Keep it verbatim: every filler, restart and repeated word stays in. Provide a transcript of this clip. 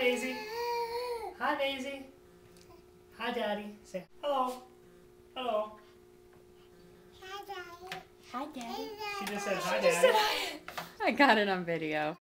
Maisie. Hi, Maisie. Hi, Daddy. Say hello. Hello. Hi, Daddy. Hi, Daddy. She just said hi, Daddy. I got it on video.